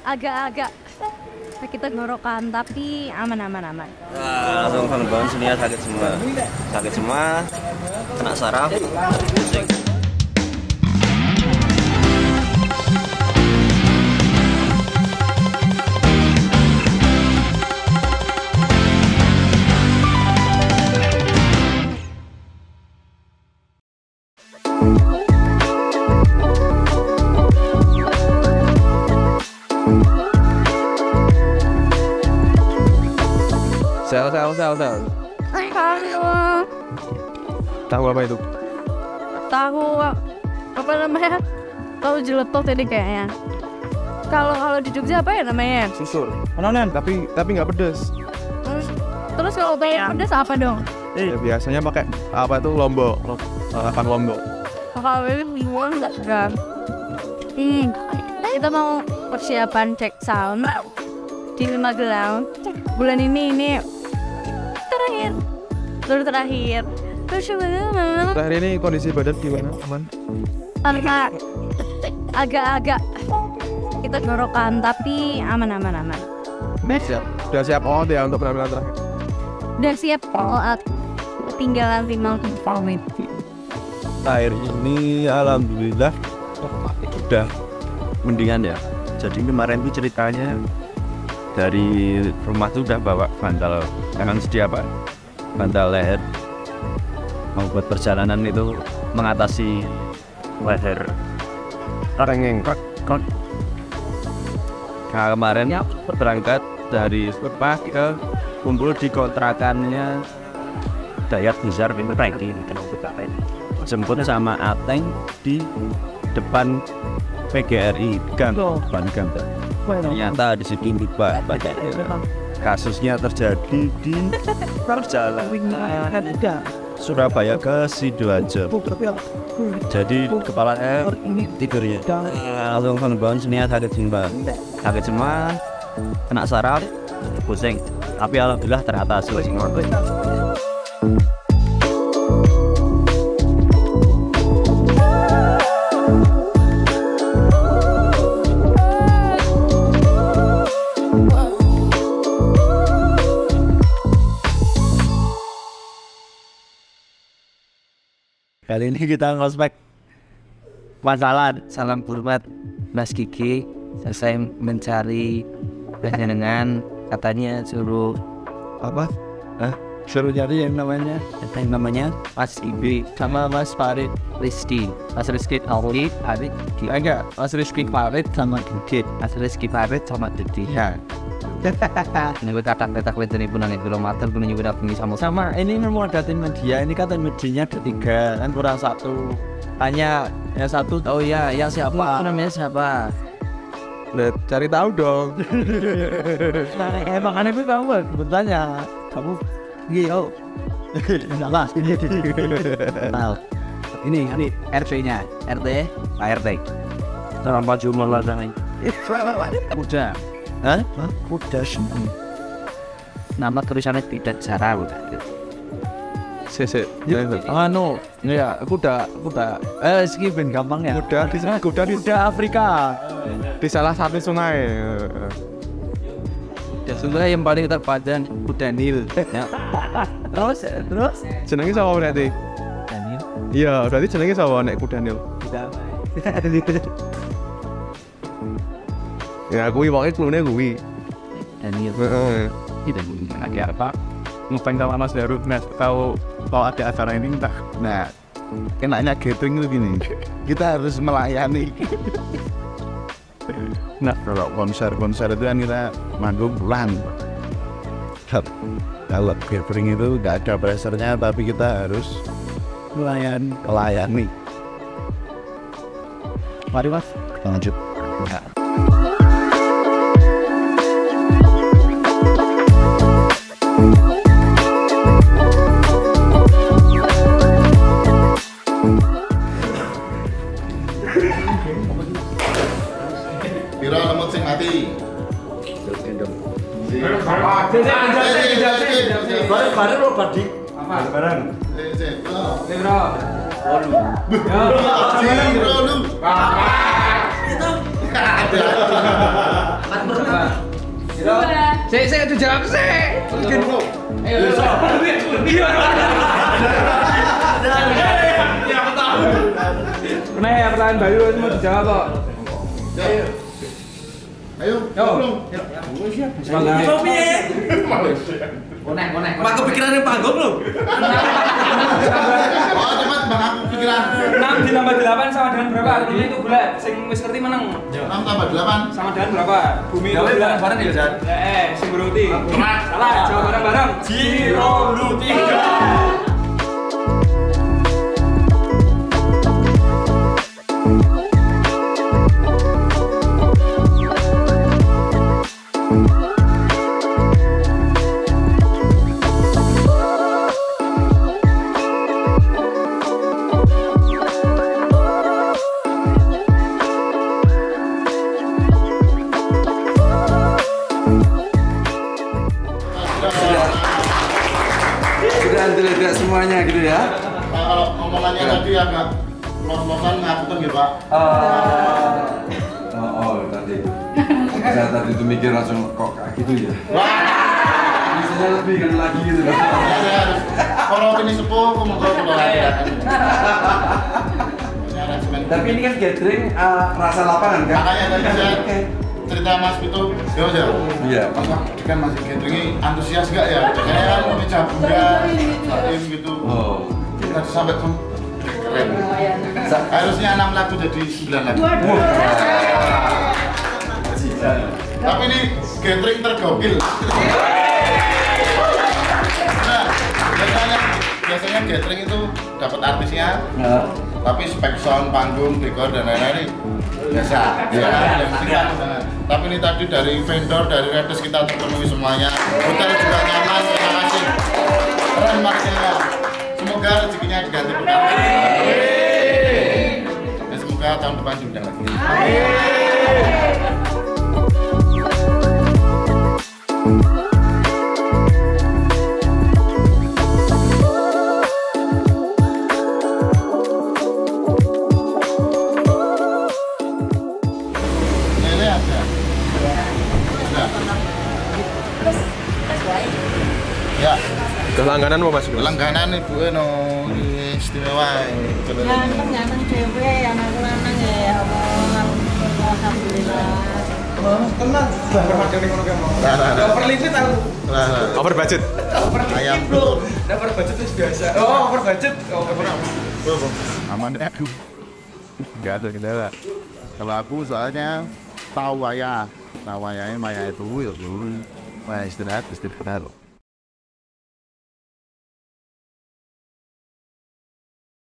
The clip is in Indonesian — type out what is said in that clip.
agak-agak kita ngorokan tapi aman. Langsung bangun sini ya, sakit semua, kena saraf, pusing. Sel. Tahu apa itu? Tahu apa namanya? Tahu jeletot tadi kayaknya. Kalau di Jogja apa ya namanya? Susur. Ononen, tapi nggak pedes. Terus kalau pedes apa dong? Ya, biasanya pakai apa itu lombok. Makan lombok. Kalau ini bingung nggak kan? Kita mau persiapan cek sound di Magelang. Bulan ini terakhir. Terakhir ini kondisi badan gimana, aman? Agak kita ngorokan tapi aman. Udah siap all ya untuk penampilan terakhir? Udah siap all out. Tinggal 5 menit. Akhir ini alhamdulillah udah mendingan ya. Jadi kemarin tuh ceritanya dari rumah tuh udah bawa bantal, jangan sedia apa, bantal leher. Mau buat perjalanan itu mengatasi leher. Rengeng. Nah, kemarin berangkat dari Surabaya ke kumpul di kontrakannya Dayat Besar Pintereng. Jemput sama Ateng di depan PGRI depan gang. Ternyata di sini lupa kasusnya terjadi di perjalanan Surabaya ke Sidoarjo. Jadi kepalanya tidurnya langsung bangun sini sakit semua, kena saraf, pusing. Tapi alhamdulillah teratasi. Kali ini kita ngospek masalah. Salam hormat Mas Kiki. Selesai mencari dengan katanya suruh apa? Suruh nyari yang namanya Mas Ibi sama Mas Farid Rizky. Mas Rizky Farid enggak, Mas Rizky Farid sama Didit. Mas Rizky Farid sama Didit. Ya. Ini gue tak ini pun nangis belum mater gue juga dapat sama ini mau datin media ini kata medianya ada 3 kan kurang 1. Tanya yang 1 oh ya yang siapa namanya siapa? Lihat cari tahu dong. Emang aneh gue kamu bertanya kamu gio. Salah ini RT-nya RT Pak RT berapa jumlah ladang udah kuda nama tulisannya tidak cara ya kuda skipin gampang ya kuda Afrika di salah satu sungai. Sungai yang paling terpanjang kuda Nil ya. terus jenenge sapa berarti? Daniel. Iya berarti jenenge sapa nek kuda Nil? Ya kuwi pokoknya klune kuwi. Daniel. Tidak ada apa? Ngefans sama Mas Daru, Mas tahu kalau ada acara ini entah. Nah, enaknya gathering itu gini. Kita harus melayani. Nah, kalau konser itu kan kita manggung bulan. Kalau gathering itu nggak ada pressure-nya, tapi kita harus melayani. Mari Mas, lanjut. Ya. Piro lemut sing mati? Bareng lo badik. Bareng. Piro lu. Saya udah jawab sih. Nah ya pertanyaan Bayu mau dijawab kok. Ayo. Semangat. Mak kepikirannya panggung lu. Oh, cepat Bang aku pikiran. 6 ditambah 8 sama dengan berapa? Artinya itu bulat. Sing wis ngerti menang. 6 tambah 8. Sama dengan berapa? Bumi itu bulat. Bareng ya, Jan. Sing beruti. Salah, jawab bareng-bareng. Jiro Lutika. Tidak semuanya gitu ya. Kalau omongannya tadi agak los-losan ngapunten gitu, Pak. Tadi. Saya tadi itu mikir langsung kok kayak gitu ya. Misalnya lebih kan lagi gitu. Kalau ini sepuh, ngomong kalau ada. Tapi ini kan gathering rasa lapangan kan? Makanya tadi saya cerita Mas Vito, ya Mas ya? Iya. Mas kan masih gathering antusias gak ya? Saya kan meja bunda, salim gitu. Oh. Kita sampai tuh keren. Harusnya 6 lagu jadi 9 lagu. Tapi ini gathering tergokil. Nah, biasanya gathering itu dapat artisnya, tapi spek sound, panggung, dekor dan lain-lain biasa. Tapi ini tadi dari vendor, dari Redes kita terpenuhi semuanya. Hotel juga nyaman, terima kasih. Keren makanya. Semoga rezekinya diganti berkah. Dan semoga tahun depan diundang lagi. Ya, Langganan mau masuk. langganan ibu no istimewa. Ganteng dewe anak lanang ya Allah. Alhamdulillah. Over budget. Ayam bro. Over budget itu biasa. Oh, over budget. Aman ya. Enggak ada kendala. Kalau aku soalnya tahu wayah. Nah wayahnya maya itu ya. Wayah istirahat.